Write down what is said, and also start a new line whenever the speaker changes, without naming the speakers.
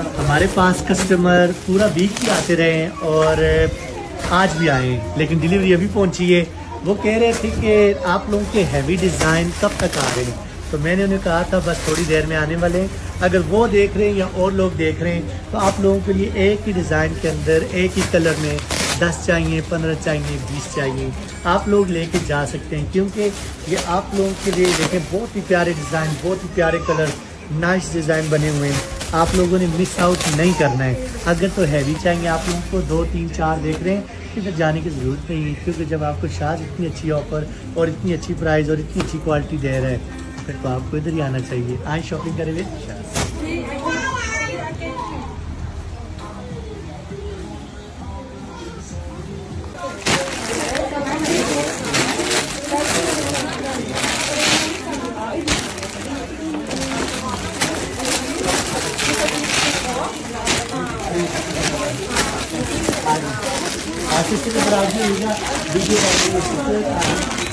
हमारे पास कस्टमर पूरा वीक ही आते रहे हैं और आज भी आए हैं, लेकिन डिलीवरी अभी पहुंची है। वो कह रहे थे कि आप लोगों के हैवी डिज़ाइन कब तक आ रहे हैं, तो मैंने उन्हें कहा था बस थोड़ी देर में आने वाले हैं। अगर वो देख रहे हैं या और लोग देख रहे हैं तो आप लोगों के लिए एक ही डिज़ाइन के अंदर एक ही कलर में 10 चाहिए, 15 चाहिए, 20 चाहिए, आप लोग लेके जा सकते हैं। क्योंकि ये आप लोगों के लिए देखें बहुत ही प्यारे डिज़ाइन, बहुत ही प्यारे कलर, नाइस डिज़ाइन बने हुए हैं। आप लोगों ने मिस आउट नहीं करना है। अगर तो हैवी चाहिए आप लोगों को 2, 3, 4 देख रहे हैं, इधर जाने की ज़रूरत नहीं है। क्योंकि जब आपको शाज इतनी अच्छी ऑफ़र और इतनी अच्छी प्राइस और इतनी अच्छी क्वालिटी दे रहा है फिर तो आपको इधर ही आना चाहिए। आए शॉपिंग करें वे आशीष के बराबर वीडियो